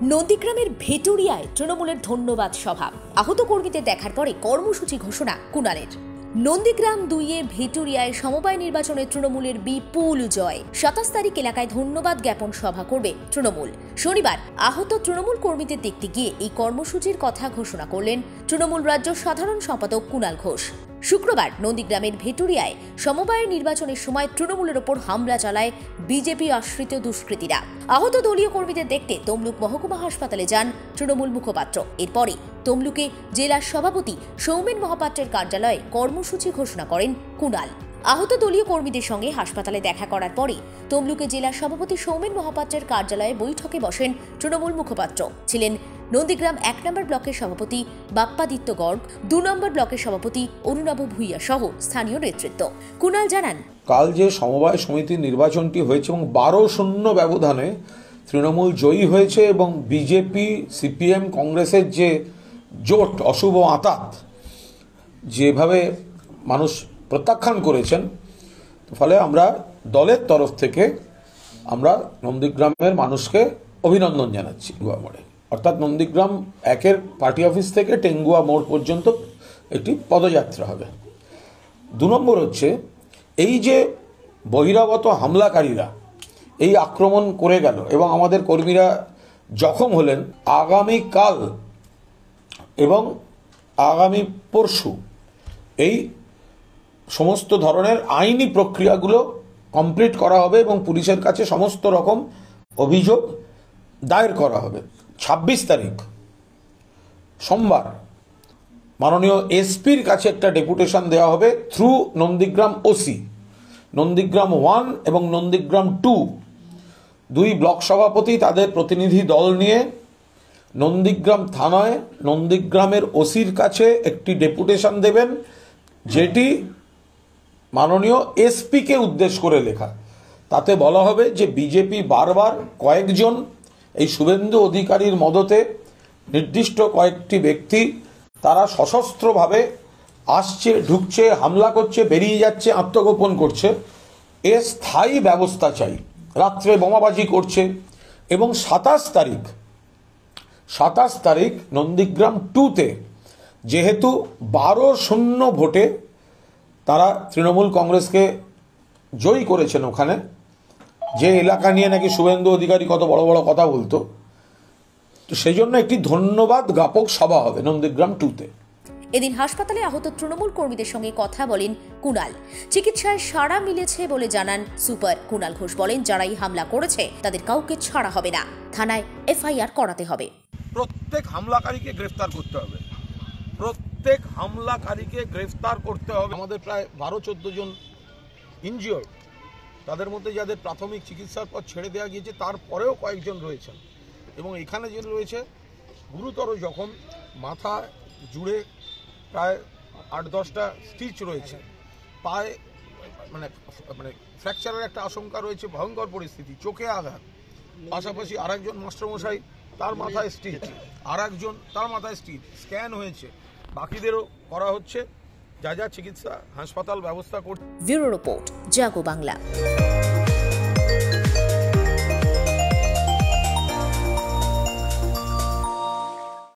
নন্দীগ্রামের ভেটুরিয়ায় তৃণমূলের ধন্যবাদ সভা। আহত কর্মীদের দেখার পরে কর্মসূচি ঘোষণা কুণালের। নন্দীগ্রাম 2-এ ভেটুরিয়ায় সমবায় নির্বাচনে তৃণমূলের বিপুল জয়। 27 তারিখ এলাকায় ধন্যবাদ জ্ঞাপন সভা করবে তৃণমূল। শনিবার আহত তৃণমূল কর্মীদের দেখতে গিয়ে এই কর্মসূচির কথা ঘোষণা করলেন তৃণমূল রাজ্য সাধারণ সম্পাদক কুণাল ঘোষ। শুক্রবার নন্দীগ্রামের ভেটুরিয়ায় সমবায়ের নির্বাচনের সময় তৃণমূলের ওপর হামলা চালায় বিজেপি আশ্রিত দুষ্কৃতীরা। আহত দলীয় কর্মীদের দেখতে তমলুক মহকুমা হাসপাতালে যান তৃণমূল মুখপাত্র। এরপরে তমলুকে জেলা সভাপতি সৌমেন মহাপাত্রের কার্যালয়ে কর্মসূচি ঘোষণা করেন কুণাল। আহত দলীয় কর্মীদের সঙ্গে হাসপাতালে দেখা করার পরে তমলুকে জেলা সভাপতি সৌমেন মহাপাত্রের কার্যালয়ে বৈঠকে বসেন তৃণমূল মুখপাত্র। ছিলেন নন্দীগ্রাম 1 নম্বর ব্লকের সভাপতি বাপ্পাদিত্য গর্গ, 2 নম্বর ব্লকের সভাপতি অরুণাভ ভূঁইয়া সহ স্থানীয় নেতৃত্ব। কুণাল জানান, কাল যে সমবায় সমিতির নির্বাচনটি হয়েছে এবং 12-0 ব্যবধানে তৃণমূল জয়ী হয়েছে এবং বিজেপি, সিপিএম, কংগ্রেসের যে জোট, অশুভ আঁতাত যেভাবে মানুষ প্রত্যাখ্যান করেছেন, ফলে আমরা দলের তরফ থেকে আমরা নন্দীগ্রামের মানুষকে অভিনন্দন জানাচ্ছি। মোড়ে অর্থাৎ নন্দীগ্রাম 1-এর পার্টি অফিস থেকে টেঙ্গুয়া মোড় পর্যন্ত একটি পদযাত্রা হবে। 2 নম্বর হচ্ছে, এই যে বহিরাগত হামলাকারীরা এই আক্রমণ করে গেল এবং আমাদের কর্মীরা জখম হলেন, আগামীকাল এবং আগামী পরশু এই সমস্ত ধরনের আইনি প্রক্রিয়াগুলো কমপ্লিট করা হবে এবং পুলিশের কাছে সমস্ত রকম অভিযোগ দায়ের করা হবে। 26 তারিখ সোমবার মাননীয় এসপির কাছে একটা ডেপুটেশন দেওয়া হবে থ্রু নন্দীগ্রাম ওসি। নন্দীগ্রাম 1 এবং নন্দীগ্রাম 2 দুই ব্লক সভাপতি তাদের প্রতিনিধি দল নিয়ে নন্দীগ্রাম থানায় নন্দীগ্রামের ওসির কাছে একটি ডেপুটেশন দেবেন, যেটি মাননীয় এসপিকে উদ্দেশ্য করে লেখা। তাতে বলা হবে যে বিজেপি বারবার কয়েকজন এই শুভেন্দু অধিকারীর মদতে নির্দিষ্ট কয়েকটি ব্যক্তি তারা সশস্ত্রভাবে আসছে, ঢুকছে, হামলা করছে, বেরিয়ে যাচ্ছে, আত্মগোপন করছে। এর স্থায়ী ব্যবস্থা চাই। রাত্রে বোমাবাজি করছে এবং 27 তারিখ নন্দীগ্রাম 2-তে যেহেতু 12-0 ভোটে তারা তৃণমূল কংগ্রেসকে জয়ী করেছেন, ওখানে যে এলাকা নিয়ে নাকি শুভেন্দু অধিকারী কত বড় বড় কথা বলতো, তো সেই জন্য একটি ধন্যবাদ জ্ঞাপক সভা হবে নন্দীগ্রাম 2-তে। এদিন হাসপাতালে আহত তৃণমূল কর্মীদের সঙ্গে কথা বলেন কুণাল। চিকিৎসায় সাড়া মিলেছে বলে জানান সুপার। কুণাল ঘোষ বলেন, যারা এই হামলা করেছে তাদের কাউকে ছাড়া হবে না, থানায় এফআইআর করাতে হবে। প্রত্যেক হামলাকারীকে গ্রেফতার করতে হবে, প্রত্যেক হামলাকারীকে গ্রেফতার করতে হবে। আমাদের প্রায় 12-14 জন ইনজিওর্ড, তাদের মধ্যে যাদের প্রাথমিক চিকিৎসার পর ছেড়ে দেওয়া গিয়েছে তারপরেও কয়েকজন রয়েছেন এবং এখানে যে রয়েছে গুরুতর জখম, মাথা জুড়ে প্রায় 8-10টা স্টিচ রয়েছে, পায়ে মানে ফ্র্যাকচারের একটা আশঙ্কা রয়েছে, ভয়ঙ্কর পরিস্থিতি, চোখে আঘাত, পাশাপাশি আরেকজন মাস্টারমশাই তার মাথায় স্টিচ, আরেকজন তার মাথায় স্টিচ, স্ক্যান হয়েছে, বাকিদেরও করা হচ্ছে, যা যা চিকিৎসা হাসপাতাল ব্যবস্থা করছে। Bureau report, Jago Bangla.